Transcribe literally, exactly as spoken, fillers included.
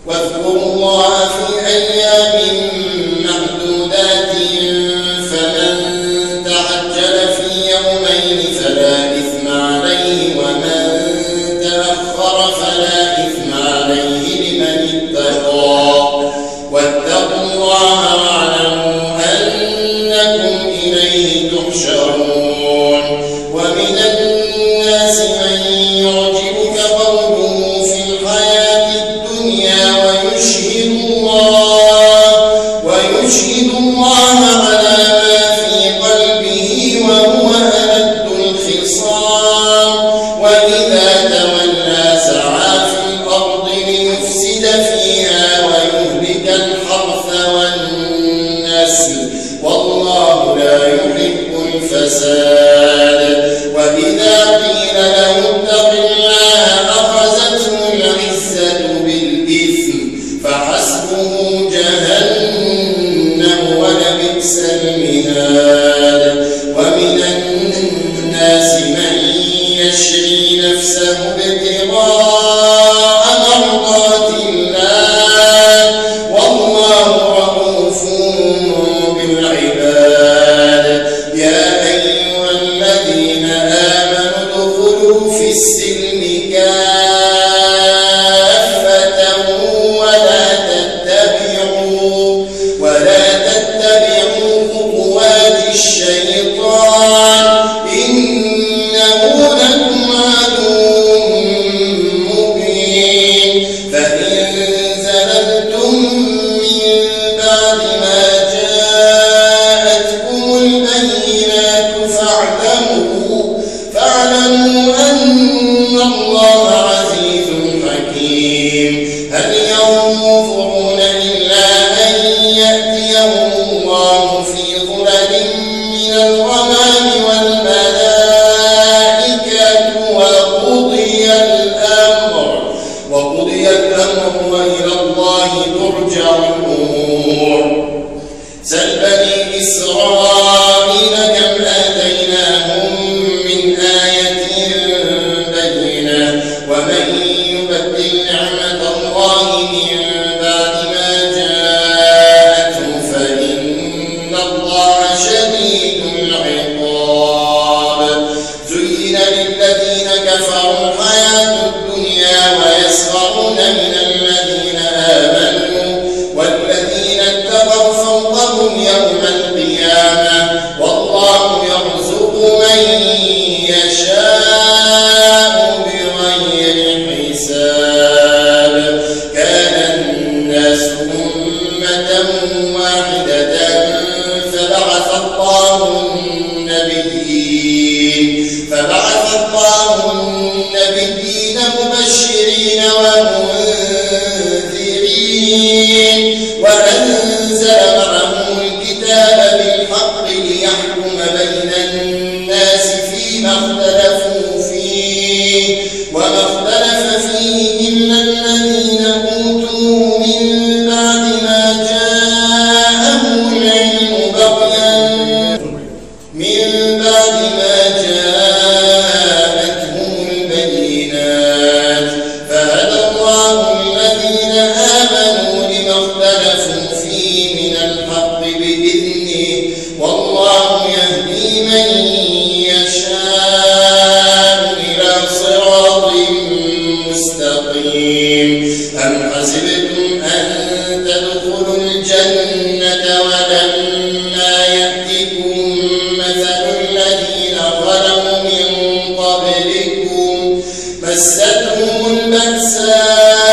واذكروا الله في أيام معدودات فمن تعجل في يومين فلا إثم عليه ومن تأخر فلا إثم عليه لمن اتقى واتقوا الله واعلموا أنكم إليه تحشرون. ومن الناس من يعجبك قوله في الحياة الدنيا ويشهد الله ويشهد الله على ما في قلبه وهو ألد الخصام وإذا تولى سعى في الأرض ليفسد فيها ويهلك الحرث والنسل والله لا يحب الفساد. وإذا قيل له اتق الله أخذته العزة بالإثم فحسبه جهنم ولبئس المهاد. ومن الناس من يشري نفسه ابتغاء مرضات الله والله رؤوف بالعباد. يا أيها الذين آمنوا ادخلوا في السلم كافة ولا تتبعوا ولا تتبعوا خطوات الشيطان إنه لكم عدو مبين. فإن زللتم من بعد ما جاءتكم البينات فاعلموا فاعلموا أن الله عزيز حكيم. هل ينظرون إلا أن يأتيهم الله في ظلل من الغمام والملائكة وقضي الأمر وقضي الأمر وإلى الله ترجع الأمور. سل بني إسرائيل كم آتيناهم من آية بينة ومن يبدل نعمة الله من بعد ما جاءته فإن الله شديد العقاب. زين للذين كفروا الحياة الدنيا ويسخرون من الذين آمنوا والذين اتقوا فوقهم يوم القيامة والله يرزق من يشاء بغير حساب. كان الناس أمة واحدة فبعث الله النبيين فبعث الله النبيين مبشرين ومنذرين وأنزل معهم الكتاب بالحق ليحكم بين الناس فيما اختلفوا فيه وما اختلف فيه إلا الذين أوتوه من بعد ما جاءهم العلم بغيا من بعد ما جاءتهم البينات فهدى الله الذين آمنوا لما اختلفوا فيه من الحق بإذنه والله يهدي من يشاء إلى صراط مستقيم. أم حسبتم أن تدخلوا الجنة ولما يأتكم مثل الذين خلوا من قبلكم مستهم البأساء